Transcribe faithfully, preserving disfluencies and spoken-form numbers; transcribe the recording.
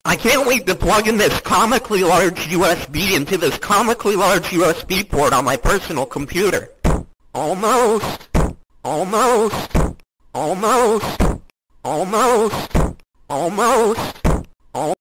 I can't wait to plug in this comically large U S B into this comically large U S B port on my personal computer. Almost. Almost. Almost. Almost. Almost.